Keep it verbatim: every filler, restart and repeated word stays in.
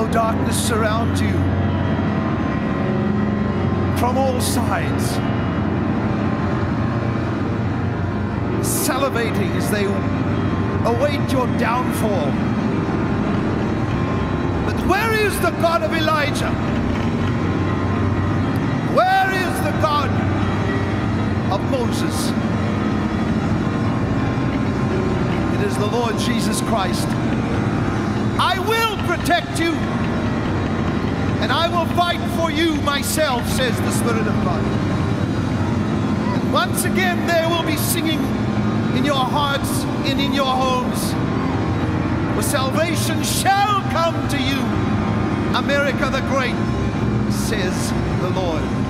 of darkness surround you from all sides, salivating as they await your downfall. But where is the God of Elijah? Where is the God of Moses? It is the Lord Jesus Christ. I will protect you, and I will fight for you myself, says the Spirit of God. And once again there will be singing in your hearts and in your homes, for salvation shall come to you, America the Great, says the Lord.